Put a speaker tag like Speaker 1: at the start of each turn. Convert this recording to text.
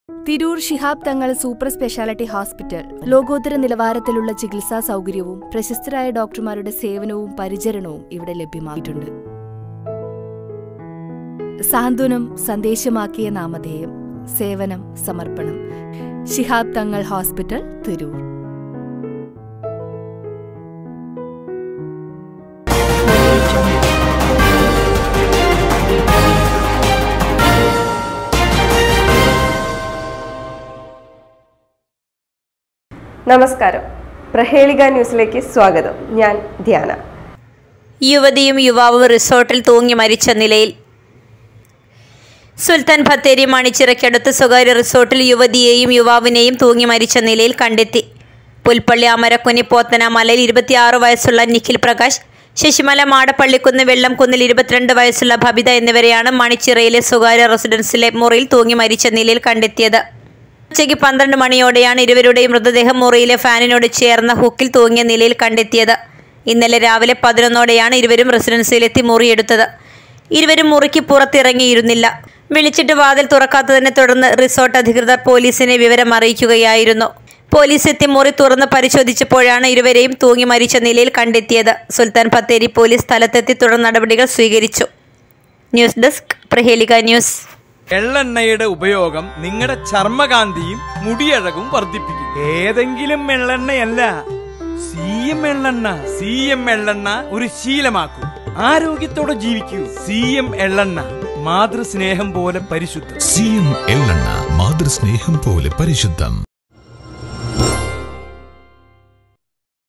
Speaker 1: Tirur Shihab Thangal super speciality hospital ലോകോത്തര നിലവാരത്തിലുള്ള ചികിത്സാ സൗകര്യവും പ്രശസ്തരായ ഡോക്ടർമാരുടെ സേവനവും പരിചരണവും ഇവിടെ ലഭ്യമായിട്ടുണ്ട്. സാന്ത്വനം സന്ദേശമാക്കിയ നാമധേയം, സേവനം സമർപ്പണം. ശിഹാബ് തങ്ങൾ ഹോസ്പിറ്റൽ, തിരൂർ.
Speaker 2: നമസ്കാരം, പ്രഹേളിക ന്യൂസിലേക്ക് സ്വാഗതം. ഞാൻ ധ്യാന.
Speaker 3: യുവതിയും യുവാവും റിസോർട്ടിൽ തൂങ്ങി മരിച്ച നിലയിൽ. സുൽത്താൻ ബത്തേരി മണിച്ചിറയ്ക്കടുത്ത് സ്വകാര്യ റിസോർട്ടിൽ യുവതിയെയും യുവാവിനെയും തൂങ്ങി മരിച്ച നിലയിൽ കണ്ടെത്തി. പുൽപ്പള്ളി അമരക്കുനി പോത്തനമലയിൽ 26 വയസ്സുള്ള നിഖിൽ പ്രകാശ്, ശശിമല മാടപ്പള്ളിക്കുന്ന് വെള്ളംകുന്നിൽ 22 വയസ്സുള്ള ബബിത എന്നിവരെയാണ് മണിച്ചിറയിലെ സ്വകാര്യ റെസിഡൻസിലെ മുറിയിൽ തൂങ്ങി മരിച്ച നിലയിൽ കണ്ടെത്തിയത്. ഉച്ചയ്ക്ക് 12 മണിയോടെയാണ് ഇരുവരുടെയും മൃതദേഹം മുറിയിലെ ഫാനിനോട് ചേർന്ന ഹുക്കിൽ തൂങ്ങിയ നിലയിൽ കണ്ടെത്തിയത്. ഇന്നലെ രാവിലെ 11ഓടെയാണ് ഇരുവരും റെസിഡൻസിയിലെത്തി മുറിയെടുത്തത്. ഇരുവരും മുറിക്ക് പുറത്തിറങ്ങിയിരുന്നില്ല. വിളിച്ചിട്ട് വാതിൽ തുറക്കാത്തതിനെ തുടർന്ന് റിസോർട്ട് അധികൃതർ പോലീസിനെ വിവരം അറിയിക്കുകയായിരുന്നു. പോലീസ് എത്തി മുറി തുറന്ന് പരിശോധിച്ചപ്പോഴാണ് ഇരുവരെയും തൂങ്ങി മരിച്ച നിലയിൽ കണ്ടെത്തിയത്. സുൽത്താൻ ബത്തേരി പോലീസ് സ്ഥലത്തെത്തി തുടർ നടപടികൾ സ്വീകരിച്ചു. News desk, Prahelika news.
Speaker 4: എള്ളെണ്ണയുടെ ഉപയോഗം നിങ്ങളുടെ ചർമ്മകാന്തിയും മുടിയഴകും വർദ്ധിപ്പിക്കും. ഏതെങ്കിലും എള്ളെണ്ണയല്ല, CM എള്ളെണ്ണ. CM എള്ളെണ്ണ ഒരു ശീലമാക്കൂ, ആരോഗ്യത്തോടെ ജീവിക്കൂ. CM എള്ളെണ്ണ, മാതൃസ്നേഹം പോലെ പരിശുദ്ധം.
Speaker 5: CM എള്ളെണ്ണ, മാതൃസ്നേഹം പോലെ പരിശുദ്ധം.